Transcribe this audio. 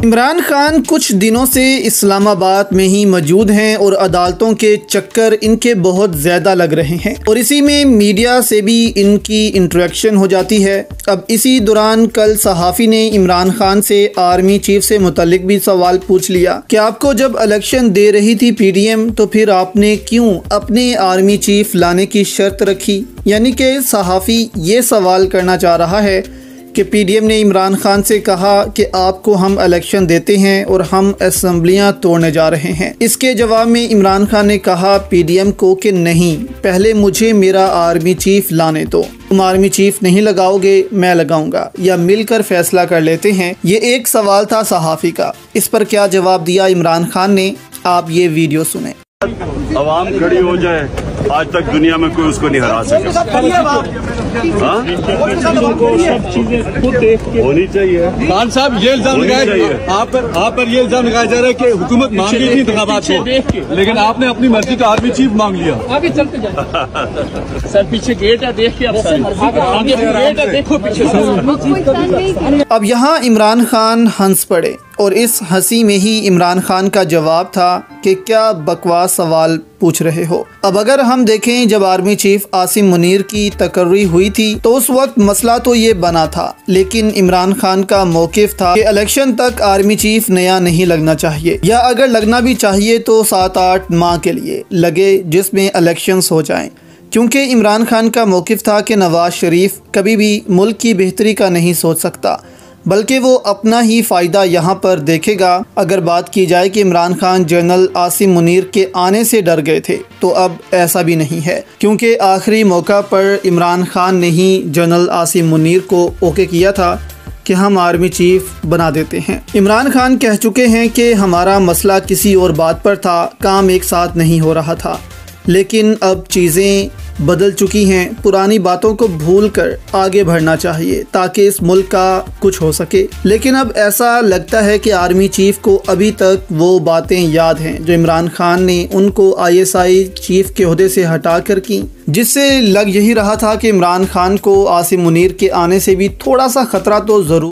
इमरान खान कुछ दिनों से इस्लामाबाद में ही मौजूद हैं और अदालतों के चक्कर इनके बहुत ज़्यादा लग रहे हैं और इसी में मीडिया से भी इनकी इंटरेक्शन हो जाती है। अब इसी दौरान कल सहाफ़ी ने इमरान खान से आर्मी चीफ से मुतल्लिक भी सवाल पूछ लिया कि आपको जब इलेक्शन दे रही थी पीडीएम तो फिर आपने क्यों अपने आर्मी चीफ लाने की शर्त रखी। यानी कि सहाफ़ी ये सवाल करना चाह रहा है कि पीडीएम ने इमरान खान से कहा कि आपको हम इलेक्शन देते हैं और हम असम्बलियां तोड़ने जा रहे हैं। इसके जवाब में इमरान खान ने कहा पीडीएम को कि नहीं, पहले मुझे मेरा आर्मी चीफ लाने दो। तुम आर्मी चीफ नहीं लगाओगे, मैं लगाऊंगा, या मिलकर फैसला कर लेते हैं। ये एक सवाल था सहाफ़ी का। इस पर क्या जवाब दिया इमरान खान ने, आप ये वीडियो सुने। अवाम खड़ी हो जाए, आज तक दुनिया में कोई उसको नहीं हरा सका। होनी चाहिए। खान साहब ये इल्जाम लगाया आप पर ये इल्जाम लगाया जा रहा है कि हुकूमत मांग रही थी इंतखाबात को, लेकिन आपने अपनी मर्जी का आर्मी चीफ मांग लिया। आगे चलते जाए सर, पीछे गेट है, देख के आगे गेट है, देखो पीछे। अब यहाँ इमरान खान हंस पड़े और इस हंसी में ही इमरान खान का जवाब था कि क्या बकवास सवाल पूछ रहे हो। अब अगर हम देखें, जब आर्मी चीफ आसिम मुनीर की तकर्री हुई थी तो उस वक्त मसला तो ये बना था, लेकिन इमरान खान का मौक़िफ़ था कि इलेक्शन तक आर्मी चीफ नया नहीं लगना चाहिए, या अगर लगना भी चाहिए तो 7-8 माह के लिए लगे जिसमें इलेक्शंस हो जाएं। क्योंकि इमरान खान का मौक़िफ़ था कि नवाज शरीफ कभी भी मुल्क की बेहतरी का नहीं सोच सकता, बल्कि वो अपना ही फ़ायदा यहाँ पर देखेगा। अगर बात की जाए कि इमरान खान जनरल आसिम मुनीर के आने से डर गए थे, तो अब ऐसा भी नहीं है, क्योंकि आखिरी मौका पर इमरान खान ने ही जनरल आसिम मुनीर को ओके किया था कि हम आर्मी चीफ बना देते हैं। इमरान खान कह चुके हैं कि हमारा मसला किसी और बात पर था, काम एक साथ नहीं हो रहा था, लेकिन अब चीज़ें बदल चुकी हैं। पुरानी बातों को भूलकर आगे बढ़ना चाहिए ताकि इस मुल्क का कुछ हो सके। लेकिन अब ऐसा लगता है कि आर्मी चीफ को अभी तक वो बातें याद हैं जो इमरान खान ने उनको ISI चीफ के ओहदे से हटा कर की, जिससे लग यही रहा था कि इमरान खान को आसिम मुनीर के आने से भी थोड़ा सा खतरा तो ज़रूर